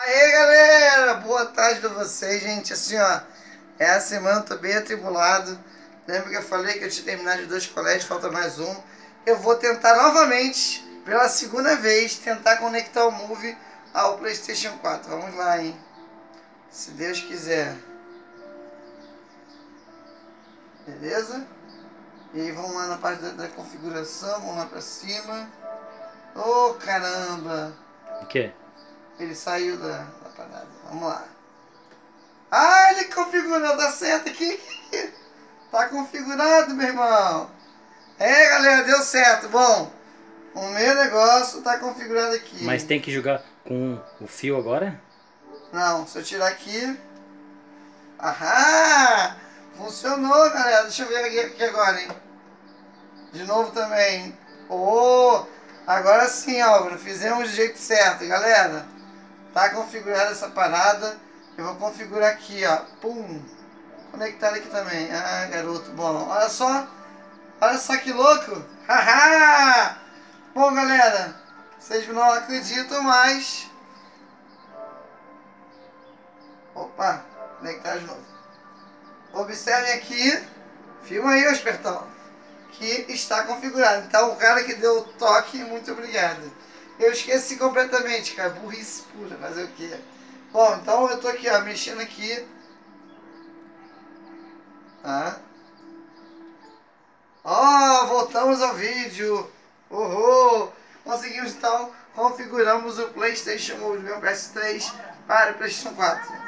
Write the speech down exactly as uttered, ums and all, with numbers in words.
Aê galera, boa tarde pra vocês, gente. Assim ó, essa semana eu tô bem atribulado. Lembra que eu falei que eu tinha terminado de dois colégios, falta mais um. Eu vou tentar novamente, pela segunda vez, tentar conectar o Move ao PlayStation quatro. Vamos lá, hein? Se Deus quiser. Beleza? E aí vamos lá na parte da, da configuração, vamos lá pra cima. Ô oh, caramba! O quê? Ele saiu da, da parada. Vamos lá. Ah, ele configurou, dá certo aqui. Tá configurado, meu irmão. É, galera, deu certo. Bom, o meu negócio tá configurado aqui. Mas tem que jogar com o fio agora? Não, se eu tirar aqui... Ahá! Funcionou, galera. Deixa eu ver aqui agora, hein. De novo também. Oh, agora sim, Álvaro. Fizemos do jeito certo, galera. Tá configurada essa parada. Eu vou configurar aqui, ó. Pum. Conectar aqui também. Ah, garoto. Bom, olha só. Olha só que louco. Haha! Bom, galera. Vocês não acreditam, mas... Opa. Conectar de novo. Observem aqui. Filma aí, ô espertão. Que está configurado. Então, o cara que deu o toque, muito obrigado. Eu esqueci completamente, cara. Burrice pura, fazer o quê? Bom, então eu tô aqui, ó, mexendo aqui. Tá? Ó, voltamos ao vídeo. Uhul! Conseguimos então, configuramos o PlayStation Move do meu P S três para o PlayStation quatro.